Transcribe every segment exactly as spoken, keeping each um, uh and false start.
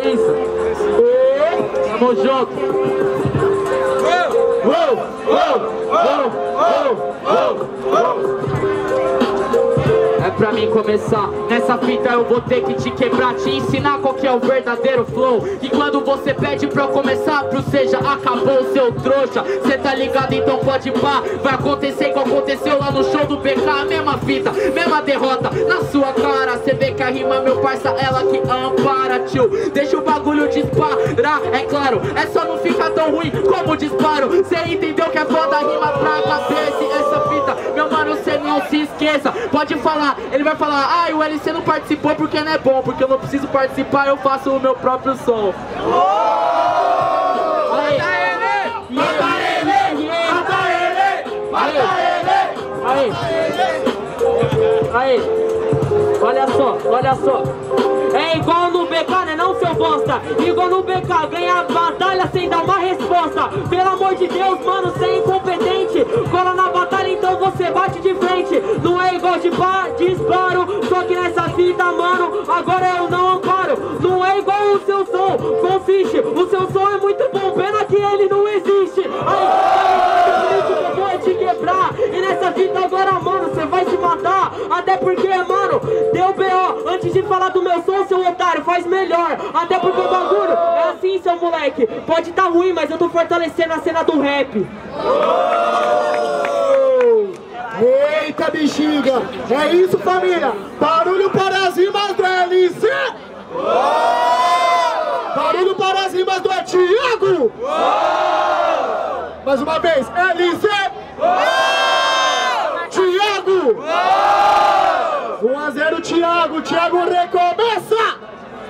isso. Tamo junto. Uou, uou, uou, uou, uou, uou. É pra mim começar, nessa fita eu vou ter que te quebrar, te ensinar qual que é o verdadeiro flow. E quando você pede pra eu começar, pro seja, acabou o seu trouxa. Cê tá ligado, então pode pá. Vai acontecer igual aconteceu lá no show do B K. Mesma fita, mesma derrota na sua cara. Cê vê que a rima, meu parça, ela que ampara, tio. Deixa o bagulho disparar, é claro. É só não ficar tão ruim como disparo. Cê entendeu que é foda a rima pra cabeça. Essa fita, meu mano, cê não se esqueça. Pode falar, ele vai falar, ah, o L C não participou porque não é bom, porque eu não preciso participar, eu faço o meu próprio som. Aí. Mata ele! Mata ele! Mata ele! Aí! Aí! Olha só, olha só. É igual no B K, né não, seu bosta? Igual no B K, ganha a batalha sem dar uma resposta. Pelo amor de Deus, mano, cê é incompetente. Cola na batalha, então você bate de frente. Não é igual de pá, disparo. Só que nessa fita, mano, agora eu não amparo. Não é igual o seu som, confie. O seu som é muito bom, pena que ele não existe. Aí, eu vou te quebrar. E nessa fita agora, mano, você vai se matar. Até porque, mano, deu B O. Antes de falar do meu som, seu otário, faz melhor. Até porque o bagulho é assim, seu moleque. Pode tá ruim, mas eu tô fortalecendo a cena do rap. Eita, bexiga! É isso, família! Barulho para as rimas do L C! Barulho para as rimas do Thiago! Mais uma vez, L C! Thiago! um a zero, Thiago! Thiago recomeça!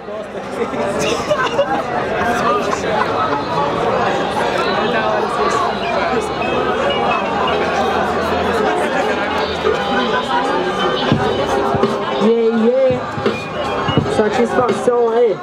Yeah, yeah. Satisfação aí.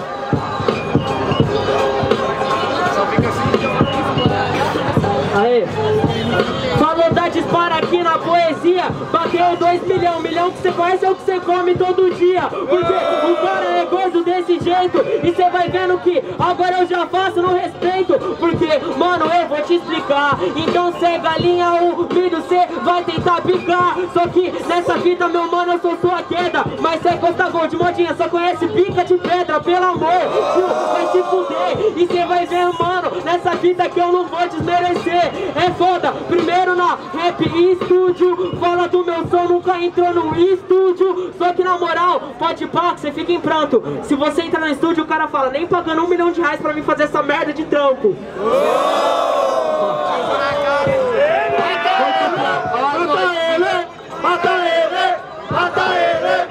Aí. Falou da dispara aqui na poesia. Bateu dois milhão. Milhão que você conhece é o que você come todo dia. Porque o cara é gordo desse jeito. E você vai vendo que agora eu já faço no respeito. Porque, mano, eu vou te explicar. Então cê é galinha, o milho cê vai tentar picar. Só que nessa fita, meu mano, eu sou sua queda. Mas cê é Costa Gold, modinha, só conhece pica de pedra. Pelo amor, tio, vai se fuder. E cê vai ver, mano, nessa fita que eu não vou desmerecer. É foda, primeiro na Rap Estúdio. Fala do meu som, nunca entrou no estúdio. Só que na moral, pode pá, que você fica em pranto. Se você entra no estúdio, o cara fala, nem pagando um milhão de reais pra mim fazer essa merda de trampo. Mata ele! Mata ele! Mata ele!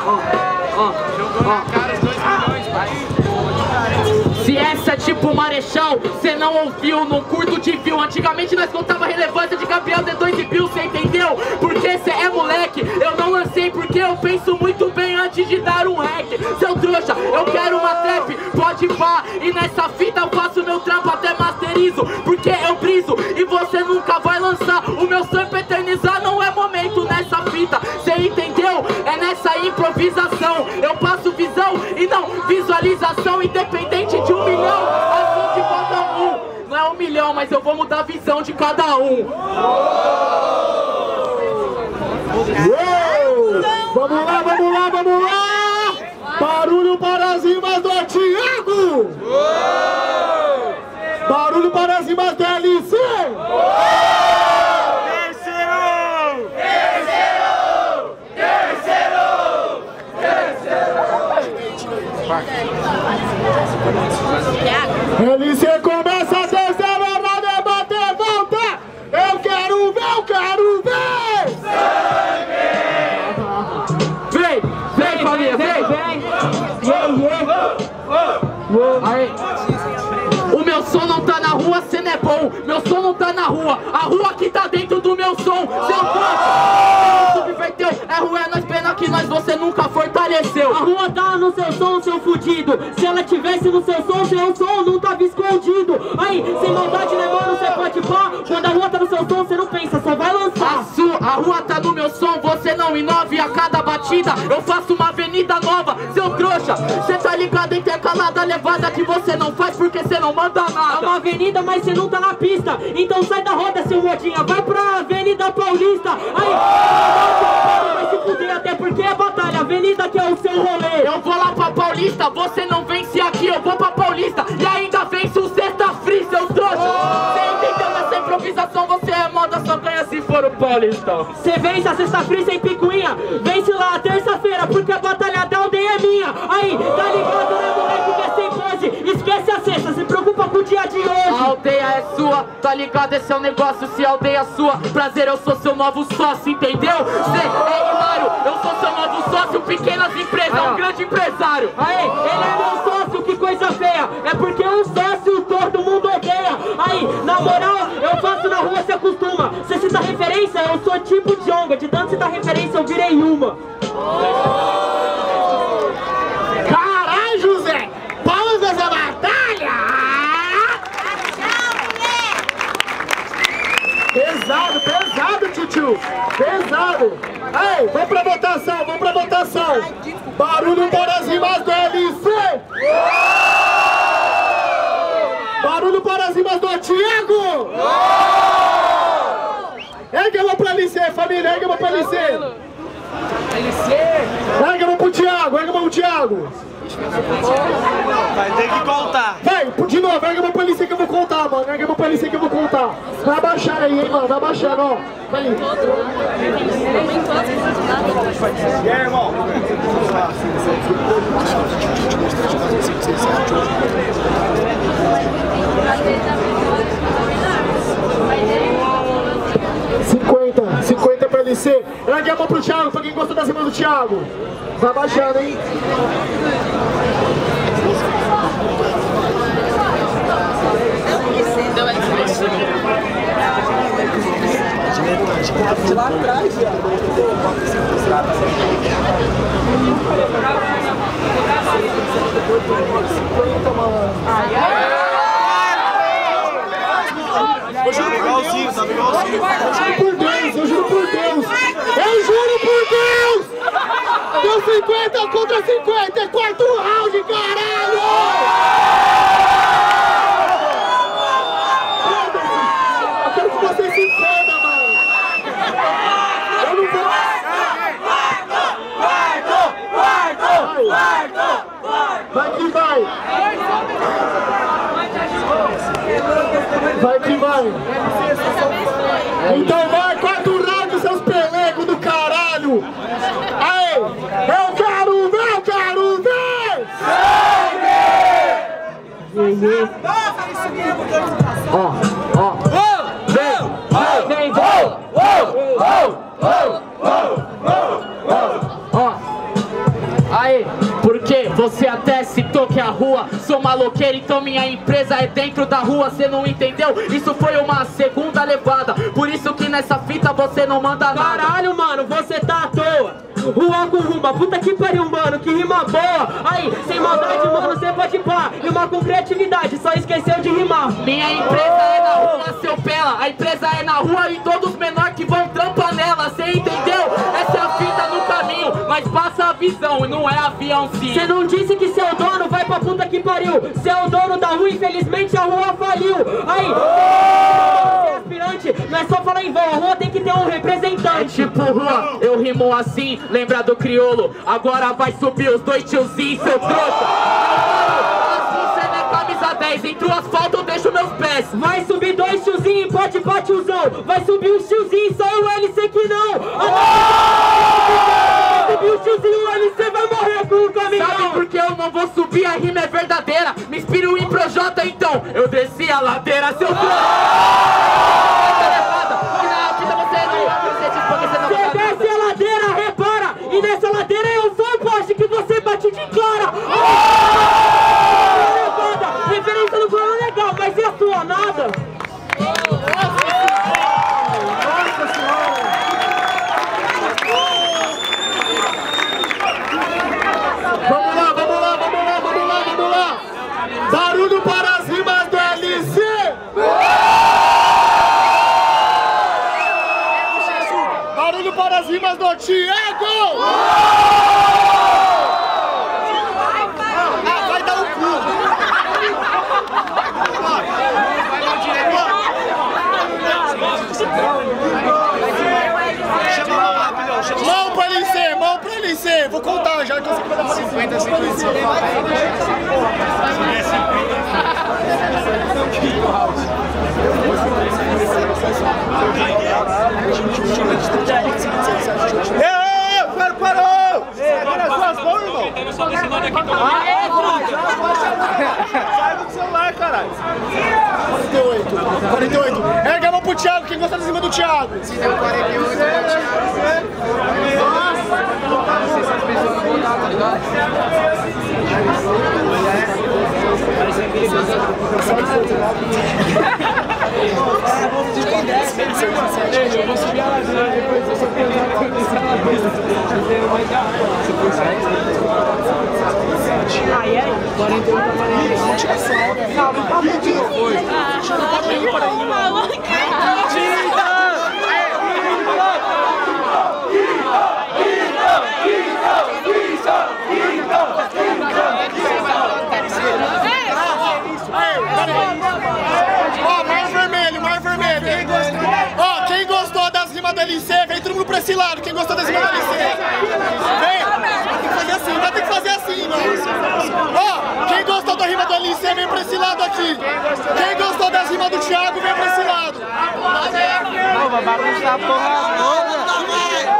Se essa é tipo Marechal, cê não ouviu, não curto de view. Antigamente nós contava a relevância de Gabriel D dois e Bill, cê entendeu? Porque cê é moleque, eu não lancei porque eu penso muito bem antes de dar um hack. Seu trouxa, eu quero uma trap, pode pá. E nessa fita eu faço meu trampo, até masterizo. Porque eu briso e você nunca vai lançar. O meu som pra eternizar não é momento nessa fita, cê entendeu? É nessa improvisação, eu passo visão e não visualização. Independente de um milhão, assim de cada um. Não é um milhão, mas eu vou mudar a visão de cada um. Uou! Vamos lá, vamos lá, vamos lá! Barulho para as rimas do Thiago! Barulho para as rimas do L C! Terceiro! Terceiro! Terceiro! Terceiro! L C começa a terceira roda, bater, volta! Eu quero ver, eu quero ver! Vem, vem família, vem, vem. Aí. O meu som não tá na rua, cê não é bom. Meu som não tá na rua, a rua que tá dentro do meu som. Seu troço, subverteu, é rua, é nós pena que nós você nunca fortaleceu. A rua tá no seu som, seu fudido. Se ela tivesse no seu som, seu som não tava escondido. Aí, sem maldade, né mano, cê pode pá. Quando a rua tá no seu som, cê não pensa, só vai lançar. A, sua, a rua tá no meu som, você não inove. A cada batida eu faço uma avenida nova. Seu trouxa, cê tá ligado em ter salada levada que você não faz porque você não manda nada. É uma avenida, mas você não tá na pista. Então sai da roda, seu modinha. Vai pra Avenida Paulista. Aí, vai se fuder, até porque é batalha. Avenida que é o seu rolê. Eu vou lá pra Paulista, você não vence aqui. Eu vou pra Paulista e ainda vence o Sexta Free, seu trouxa. Você entendeu nessa improvisação? Você é moda, só ganha se for o Paulistão. Você vence a Sexta Free sem picuinha. Vence lá terça-feira, porque a batalha da aldeia é minha. Aí, tá ligado, né, moleque, que é sem pose. Esquece a sexta, se preocupa com o dia de hoje. A aldeia é sua, tá ligado, esse é o negócio. Se a aldeia é sua, prazer, eu sou seu novo sócio, entendeu? Cê é hilário, eu sou seu novo sócio. Pequenas empresas, ah, um grande empresário. Aí, ele é meu sócio, que coisa feia. É porque um sócio todo mundo odeia. Aí, na moral, eu faço na rua, se acostuma. Você cita referência, eu sou tipo Djonga. De tanto citar referência, eu virei uma. Caralho, José! Vamos dessa batalha! Pesado, pesado, tio! Pesado! Aí, vamos pra votação, vamos pra votação! Barulho para as rimas do L C! Barulho para as rimas do Thiago! Ergue a mão pra L C, família, ergue a mão pra L C! L C! Ergue a mão pro Thiago, ergue a mão pro Thiago! Vai ter que contar! Vai, de novo, ergue a mão pra L C que eu vou contar, mano! Ergue a mão pra L C que eu vou contar! Vai abaixando aí, hein, mano, vai abaixando, ó! Vai! E aí, irmão? cinquenta, cinquenta pra L C. Ergue a mão pro Thiago, pra quem gostou das rimas do Thiago. Vai baixando, hein? Lá atrás, eu juro igualzinho, sabe igualzinho. Eu juro por Deus, eu juro por Deus! Eu juro por Deus! Deu cinquenta contra cinquenta, é quarto round, caralho! Eu quero que vocês se fodam, mano! Eu não vou... Vai que vai! Vai que vai! Então vai, quarto round, seus pelegos do caralho! Aí! Eu quero ver, eu quero ver! Ó, ó! Vem! Vem, vem! Ó! Aí! Porque você até citou que a rua sou maloqueiro, então minha empresa é dentro da rua, cê não entendeu? Isso foi uma segunda levada, por isso que nessa fita você não manda nada. Caralho, mano, você tá à toa. Rua com rumba, puta que pariu, mano, que rima boa. Aí, sem maldade, mano, cê pode pá. Rimar com criatividade, só esqueceu de rimar. Minha empresa é na rua, seu pela. A empresa é na rua e todos menor que vão trampar nela, cê entendeu? Essa é a fita no caminho, mas passa a visão e não é avião sim. Cê não disse que seu dono vai pra puta que pariu. Cê é o dono da rua, infelizmente a rua faliu. Aí, cê é aspirante, não é só falar em vão, a rua tem que ter um representante. É tipo rua, eu rimo assim. Lembra do crioulo? Agora vai subir os dois tiozinhos, seu trouxa. Assim cê não é camisa dez, entre o asfalto eu deixo meus pés. Vai subir dois tiozinhos, pode pá tiozão. Vai subir os tiozinhos, só o L C que não. Vai subir os tiozinhos, o L C vai morrer com o caminhão. Sabe por que eu não vou subir? A rima é verdadeira. Me inspiro em Projota, então eu desci a ladeira, seu trouxa. Você desce a ladeira, repara, e nessa ladeira eu sou o poste que você bate de cara. Oh! Referência do plano legal, mas e a sua? Nada? Nossa senhora! Vamos lá, vamos lá, vamos lá, vamos lá, vamos lá! Barulho para as rimas do L C! Barulho para as rimas do Thiago! Ah, vai dar um cu! C, vou contar já que eu sei que vai dar pra cinquenta, cinquenta. Ei, o cara parou! Agora as suas mãos, irmão! Sai do celular, caralho! quarenta e oito, quarenta e oito. Erga a mão pro Thiago, quem gosta de cima do Thiago? Se deu quarenta e oito, é o Thiago. Eu vou subir a ladeira, depois eu só tenho que descer a ladeira. Ai, ai. quarenta e oito a quarenta e oito. Calma, tá muito foi. Ó, mar vermelho, mar vermelho. Ó, quem gostou das rimas do L C, vem todo mundo pra esse lado. Quem gostou das rimas do L C, vem. Vai ter que fazer assim, vai ter que fazer assim, mano. Ó, quem gostou da rima do L C, vem pra esse lado aqui. Quem gostou das rimas do Thiago, vem pra esse lado. Não, vai bagunçar a porra toda.